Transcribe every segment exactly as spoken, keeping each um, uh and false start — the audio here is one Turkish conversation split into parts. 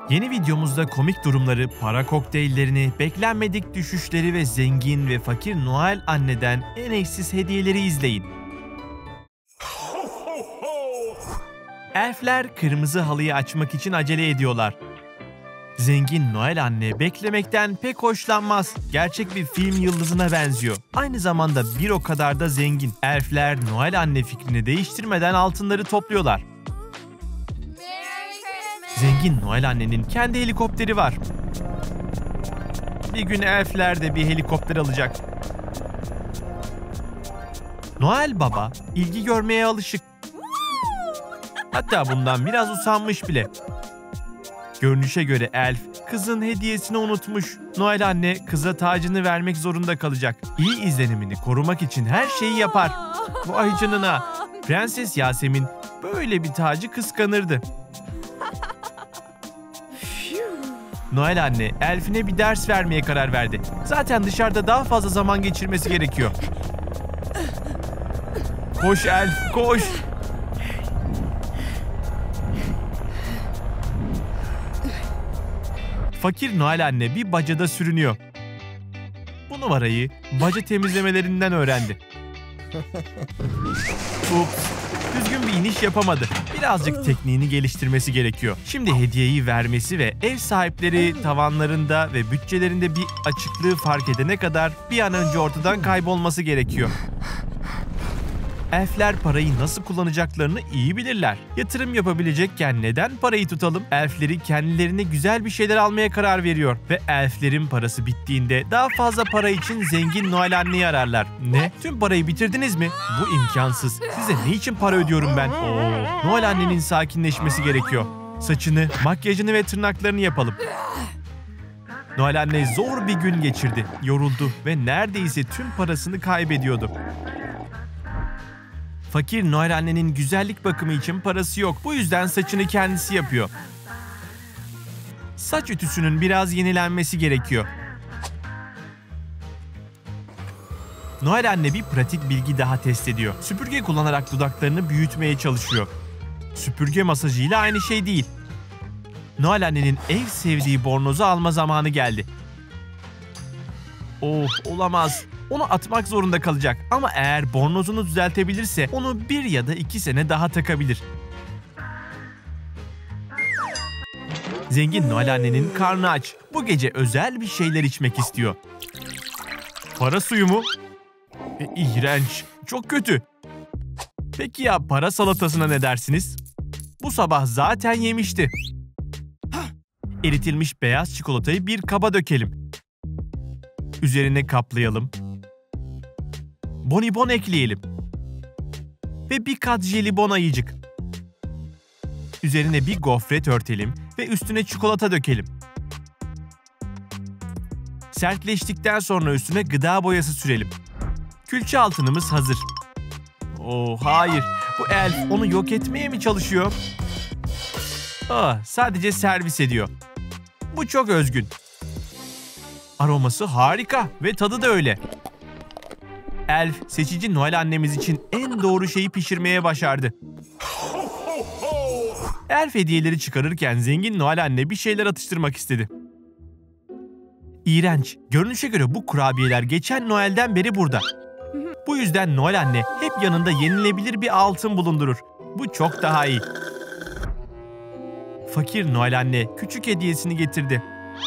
Yeni videomuzda komik durumları, para kokteyllerini, beklenmedik düşüşleri ve zengin ve fakir Noel anneden en eşsiz hediyeleri izleyin. Elfler kırmızı halıyı açmak için acele ediyorlar. Zengin Noel anne beklemekten pek hoşlanmaz. Gerçek bir film yıldızına benziyor. Aynı zamanda bir o kadar da zengin. Elfler Noel anne fikrini değiştirmeden altınları topluyorlar. Zengin Noel annenin kendi helikopteri var. Bir gün elfler de bir helikopter alacak. Noel Baba ilgi görmeye alışık. Hatta bundan biraz usanmış bile. Görünüşe göre elf kızın hediyesini unutmuş. Noel anne kıza tacını vermek zorunda kalacak. İyi izlenimini korumak için her şeyi yapar. Vay canına. Prenses Yasemin böyle bir tacı kıskanırdı. Noel anne elfine bir ders vermeye karar verdi. Zaten dışarıda daha fazla zaman geçirmesi gerekiyor. Koş elf, koş. Fakir Noel anne bir bacada sürünüyor. Bu numarayı baca temizlemelerinden öğrendi. Ups, düzgün bir iniş yapamadı. Birazcık tekniğini geliştirmesi gerekiyor. Şimdi hediyeyi vermesi ve ev sahipleri tavanlarında ve bütçelerinde bir açıklığı fark edene kadar bir an önce ortadan kaybolması gerekiyor. Elfler parayı nasıl kullanacaklarını iyi bilirler. Yatırım yapabilecekken neden parayı tutalım? Elfleri kendilerine güzel bir şeyler almaya karar veriyor. Ve elflerin parası bittiğinde daha fazla para için zengin Noel anneyi ararlar. Ne? Tüm parayı bitirdiniz mi? Bu imkansız. Size ne için para ödüyorum ben? Oo, Noel annenin sakinleşmesi gerekiyor. Saçını, makyajını ve tırnaklarını yapalım. Noel anne zor bir gün geçirdi. Yoruldu ve neredeyse tüm parasını kaybediyordu. Fakir Noel annenin güzellik bakımı için parası yok. Bu yüzden saçını kendisi yapıyor. Saç ütüsünün biraz yenilenmesi gerekiyor. Noel anne bir pratik bilgi daha test ediyor. Süpürge kullanarak dudaklarını büyütmeye çalışıyor. Süpürge masajıyla aynı şey değil. Noel annenin en sevdiği bornozu alma zamanı geldi. Oh, olamaz. Onu atmak zorunda kalacak ama eğer bornozunu düzeltebilirse onu bir ya da iki sene daha takabilir. Zengin Noel annenin karnı aç. Bu gece özel bir şeyler içmek istiyor. Para suyu mu? E, iğrenç. Çok kötü. Peki ya para salatasına ne dersiniz? Bu sabah zaten yemişti. Eritilmiş beyaz çikolatayı bir kaba dökelim. Üzerine kaplayalım. Bonibon ekleyelim. Ve bir kat jelibon ayıcık. Üzerine bir gofret örtelim ve üstüne çikolata dökelim. Sertleştikten sonra üstüne gıda boyası sürelim. Külçe altınımız hazır. Oh hayır, bu elf onu yok etmeye mi çalışıyor? Ah, sadece servis ediyor. Bu çok özgün. Aroması harika ve tadı da öyle. Elf, seçici Noel annemiz için en doğru şeyi pişirmeye başardı. Elf hediyeleri çıkarırken zengin Noel anne bir şeyler atıştırmak istedi. İğrenç. Görünüşe göre bu kurabiyeler geçen Noel'den beri burada. Bu yüzden Noel anne hep yanında yenilebilir bir altın bulundurur. Bu çok daha iyi. Fakir Noel anne küçük hediyesini getirdi.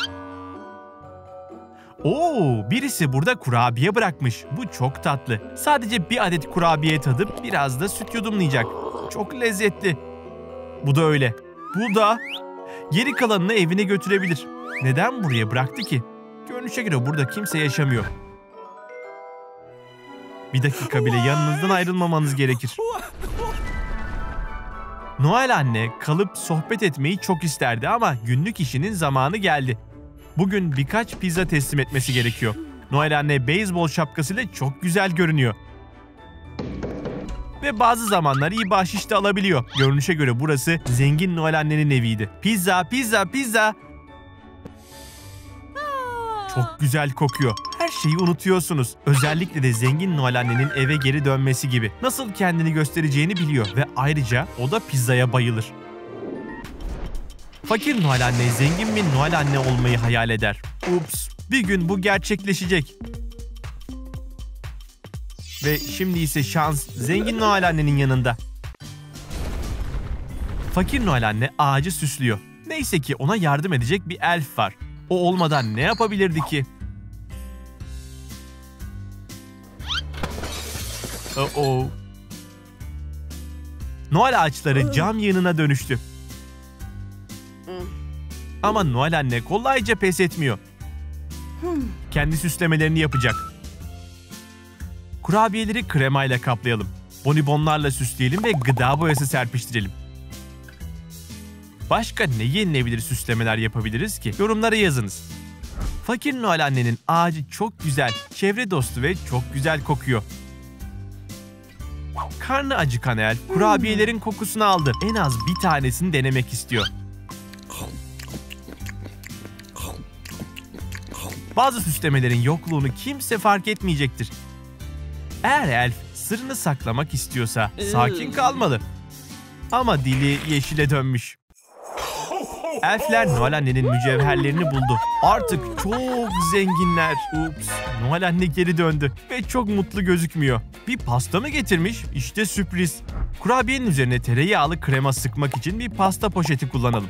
Oo, birisi burada kurabiye bırakmış. Bu çok tatlı. Sadece bir adet kurabiye tadıp biraz da süt yudumlayacak. Çok lezzetli. Bu da öyle. Bu da geri kalanını evine götürebilir. Neden buraya bıraktı ki? Görünüşe göre burada kimse yaşamıyor. Bir dakika bile yanınızdan ayrılmamanız gerekir. Noel anne kalıp sohbet etmeyi çok isterdi ama günlük işinin zamanı geldi. Bugün birkaç pizza teslim etmesi gerekiyor. Noel anne beyzbol şapkasıyla çok güzel görünüyor. Ve bazı zamanlar iyi bahşiş de alabiliyor. Görünüşe göre burası zengin Noel annenin eviydi. Pizza, pizza, pizza. Çok güzel kokuyor. Her şeyi unutuyorsunuz. Özellikle de zengin Noel annenin eve geri dönmesi gibi. Nasıl kendini göstereceğini biliyor ve ayrıca o da pizzaya bayılır. Fakir Noel Anne zengin bir Noel Anne olmayı hayal eder. Ups, bir gün bu gerçekleşecek. Ve şimdi ise şans zengin Noel Anne'nin yanında. Fakir Noel Anne ağacı süslüyor. Neyse ki ona yardım edecek bir elf var. O olmadan ne yapabilirdi ki? Oh oh. Noel ağaçları cam yığınına dönüştü. Ama Noel Anne kolayca pes etmiyor. Kendi süslemelerini yapacak. Kurabiyeleri kremayla kaplayalım. Bonibonlarla süsleyelim ve gıda boyası serpiştirelim. Başka ne yenilebilir süslemeler yapabiliriz ki? Yorumlara yazınız. Fakir Noel Anne'nin ağacı çok güzel, çevre dostu ve çok güzel kokuyor. Karnı acıkan elf kurabiyelerin kokusunu aldı. En az bir tanesini denemek istiyor. Bazı süslemelerin yokluğunu kimse fark etmeyecektir. Eğer elf sırrını saklamak istiyorsa sakin kalmalı. Ama dili yeşile dönmüş. Elfler Noel Anne'nin mücevherlerini buldu. Artık çok zenginler. Ups, Noel Anne geri döndü ve çok mutlu gözükmüyor. Bir pasta mı getirmiş? İşte sürpriz. Kurabiyenin üzerine tereyağlı krema sıkmak için bir pasta poşeti kullanalım.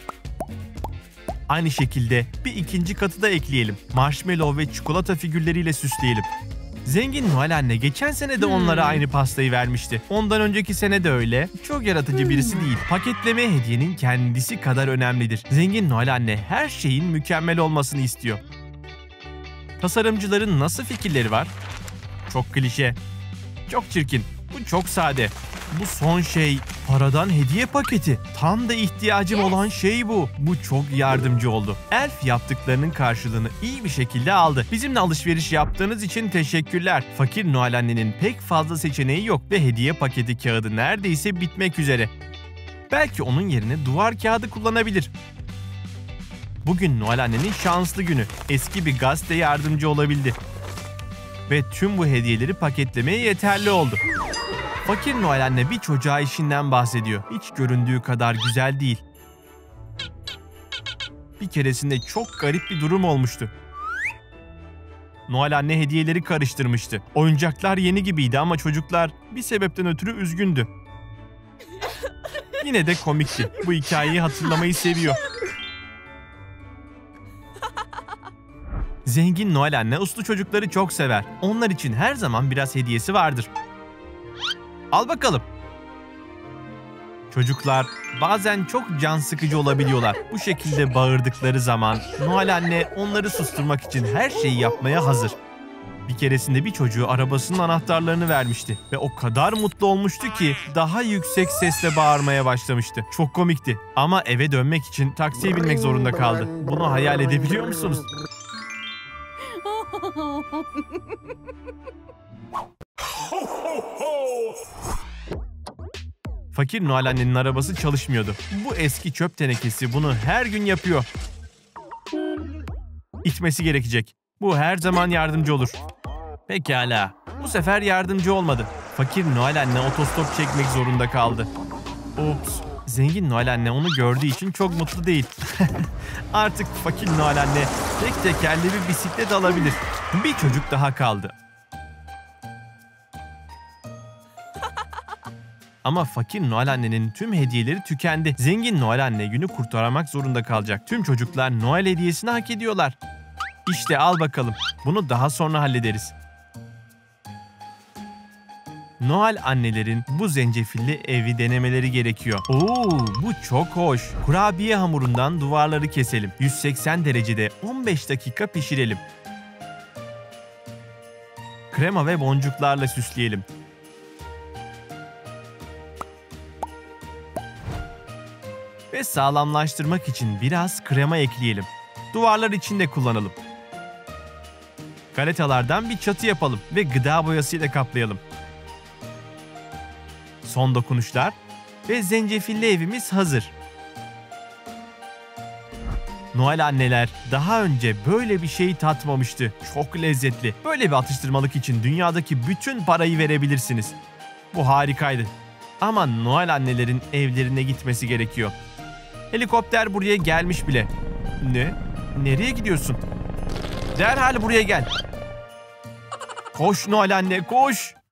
Aynı şekilde bir ikinci katı da ekleyelim. Marshmallow ve çikolata figürleriyle süsleyelim. Zengin Noel Anne geçen sene de onlara aynı pastayı vermişti. Ondan önceki sene de öyle. Çok yaratıcı birisi değil. Paketleme hediyenin kendisi kadar önemlidir. Zengin Noel Anne her şeyin mükemmel olmasını istiyor. Tasarımcıların nasıl fikirleri var? Çok klişe. Çok çirkin. Bu çok sade. Bu son şey. Paradan hediye paketi. Tam da ihtiyacım olan şey bu. Bu çok yardımcı oldu. Elf yaptıklarının karşılığını iyi bir şekilde aldı. Bizimle alışveriş yaptığınız için teşekkürler. Fakir Noel Anne'nin pek fazla seçeneği yok ve hediye paketi kağıdı neredeyse bitmek üzere. Belki onun yerine duvar kağıdı kullanabilir. Bugün Noel Anne'nin şanslı günü. Eski bir gazete yardımcı olabildi. Ve tüm bu hediyeleri paketlemeye yeterli oldu. Fakir Noel Anne bir çocuğa işinden bahsediyor. Hiç göründüğü kadar güzel değil. Bir keresinde çok garip bir durum olmuştu. Noel Anne hediyeleri karıştırmıştı. Oyuncaklar yeni gibiydi ama çocuklar bir sebepten ötürü üzgündü. Yine de komikti. Bu hikayeyi hatırlamayı seviyor. Zengin Noel Anne uslu çocukları çok sever. Onlar için her zaman biraz hediyesi vardır. Al bakalım. Çocuklar bazen çok can sıkıcı olabiliyorlar. Bu şekilde bağırdıkları zaman Noel Anne onları susturmak için her şeyi yapmaya hazır. Bir keresinde bir çocuğu arabasının anahtarlarını vermişti ve o kadar mutlu olmuştu ki daha yüksek sesle bağırmaya başlamıştı. Çok komikti ama eve dönmek için taksiye binmek zorunda kaldı. Bunu hayal edebiliyor musunuz? Fakir Noel Anne'nin arabası çalışmıyordu. Bu eski çöp tenekesi bunu her gün yapıyor. İtmesi gerekecek. Bu her zaman yardımcı olur. Pekala. Bu sefer yardımcı olmadı. Fakir Noel Anne otostop çekmek zorunda kaldı. Ups. Zengin Noel Anne onu gördüğü için çok mutlu değil. Artık Fakir Noel Anne tek tekerli bir bisiklet alabilir. Bir çocuk daha kaldı. Ama Fakir Noel Anne'nin tüm hediyeleri tükendi. Zengin Noel Anne günü kurtarmak zorunda kalacak. Tüm çocuklar Noel hediyesini hak ediyorlar. İşte al bakalım. Bunu daha sonra hallederiz. Noel annelerin bu zencefilli evi denemeleri gerekiyor. Oo, bu çok hoş. Kurabiye hamurundan duvarları keselim. yüz seksen derecede on beş dakika pişirelim. Krema ve boncuklarla süsleyelim. Ve sağlamlaştırmak için biraz krema ekleyelim. Duvarlar için de kullanalım. Galetalardan bir çatı yapalım ve gıda boyasıyla kaplayalım. Son dokunuşlar ve zencefilli evimiz hazır. Noel anneler daha önce böyle bir şey tatmamıştı. Çok lezzetli. Böyle bir atıştırmalık için dünyadaki bütün parayı verebilirsiniz. Bu harikaydı. Ama Noel annelerin evlerine gitmesi gerekiyor. Helikopter buraya gelmiş bile. Ne? Nereye gidiyorsun? Derhal buraya gel. Koş Noel anne, koş.